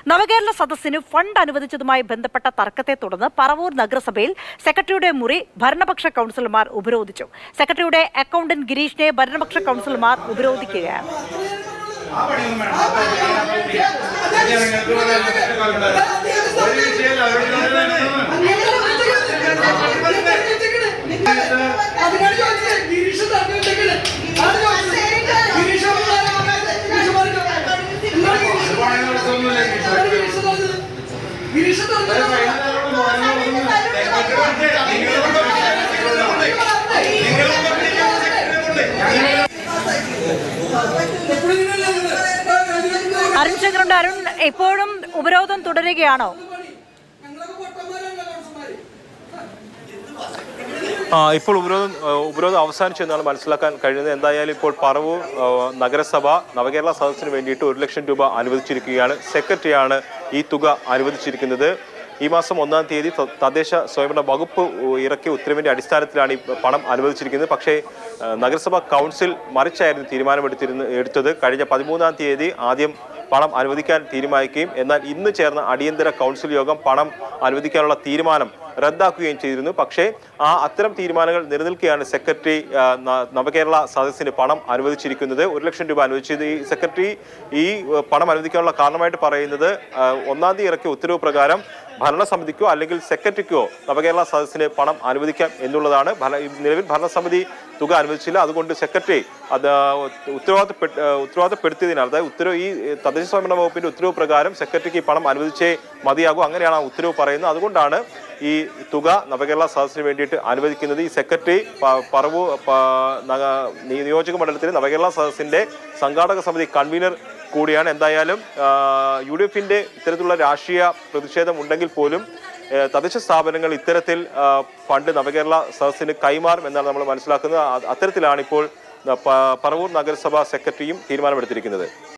നവകേരള സദസ്സിന് ഫണ്ട് അനുവദിച്ചതുമായി ബന്ധപ്പെട്ട തർക്കത്തെ തുടർന്ന് പറവൂർ നഗരസഭയിൽ സെക്രട്ടറിയുടെ മുറി ഭരണപക്ഷ കൗൺസിലർമാർ ഉപരോധിച്ചു. സെക്രട്ടറിയുടെ അക്കൗണ്ടന്റ് ഗിരീഷിനെ ഭരണപക്ഷ കൗൺസിലർമാർ ഉപരോധിക്കുകയാണ്. അരുൺ ശങ്കറുണ്ട്. അരുൺ, ഇപ്പോഴും ഉപരോധം തുടരുകയാണോ? ഇപ്പോൾ ഉപരോധം അവസാനിച്ചു എന്നാണ് മനസ്സിലാക്കാൻ കഴിയുന്നത്. എന്തായാലും ഇപ്പോൾ പറവൂർ നഗരസഭ നവകേരള സദസ്സിന് വേണ്ടിയിട്ട് 1 ലക്ഷം രൂപ അനുവദിച്ചിരിക്കുകയാണ്. സെക്രട്ടറിയാണ് ഈ തുക അനുവദിച്ചിരിക്കുന്നത്. ഈ മാസം 1-ാം തീയതി തദ്ദേശ സ്വയംഭരണ വകുപ്പ് ഇറക്കിയ ഉത്തരവിന്റെ അടിസ്ഥാനത്തിലാണ് ഈ പണം അനുവദിച്ചിരിക്കുന്നത്. പക്ഷേ നഗരസഭ കൗൺസിൽ മറിച്ചായിരുന്നു എടുത്തത്. കഴിഞ്ഞ 13-ാം തീയതി ആദ്യം പണം അനുവദിക്കാൻ തീരുമാനിക്കുകയും എന്നാൽ ഇന്ന് ചേർന്ന അടിയന്തര കൗൺസിൽ യോഗം പണം അനുവദിക്കാനുള്ള തീരുമാനം റദ്ദാക്കുകയും ചെയ്തിരുന്നു. പക്ഷേ അത്തരം തീരുമാനങ്ങൾ നിലനിൽക്കുകയാണ് സെക്രട്ടറി നവകേരള സദസ്സിന് പണം അനുവദിച്ചിരിക്കുന്നത്. 1 ലക്ഷം രൂപ അനുവദിച്ചത് ഈ സെക്രട്ടറി ഈ പണം അനുവദിക്കാനുള്ള കാരണമായിട്ട് പറയുന്നത് 1-ാം തീയതി ഇറക്കിയ ഉത്തരവ് പ്രകാരം ഭരണസമിതിക്കോ അല്ലെങ്കിൽ സെക്രട്ടറിക്കോ നവകേരള സദസ്സിന് പണം അനുവദിക്കാം എന്നുള്ളതാണ്. നിലവിൽ ഭരണസമിതി തുക അനുവദിച്ചില്ല. അതുകൊണ്ട് സെക്രട്ടറി അത് ഉത്തരവാദിത്തപ്പെടുത്തിയതിനാൽ, അതായത് ഈ തദ്ദേശ സ്വയംഭരണ വകുപ്പിന്റെ ഉത്തരവ് പ്രകാരം സെക്രട്ടറിക്ക് പണം അനുവദിച്ചേ മതിയാകും, അങ്ങനെയാണ് ആ ഉത്തരവ് പറയുന്നത്. അതുകൊണ്ടാണ് ഈ തുക നവകേരള സദസ്സിന് വേണ്ടിയിട്ട് അനുവദിക്കുന്നത്. ഈ സെക്രട്ടറി പറവൂർ നിയോജക മണ്ഡലത്തിലെ നവകേരള സദസ്സിന്റെ സംഘാടക സമിതി കൺവീനർ കൂടിയാണ്. എന്തായാലും UDF-ന്റെ ഇത്തരത്തിലുള്ള രാഷ്ട്രീയ പ്രതിഷേധം ഉണ്ടെങ്കിൽ പോലും തദ്ദേശ സ്ഥാപനങ്ങൾ ഇത്തരത്തിൽ ഫണ്ട് നവകേരള സദസ്സിന് കൈമാറും എന്നാണ് നമ്മൾ മനസ്സിലാക്കുന്നത്. അത്തരത്തിലാണ് ഇപ്പോൾ പറവൂർ നഗരസഭാ സെക്രട്ടറിയും തീരുമാനമെടുത്തിരിക്കുന്നത്.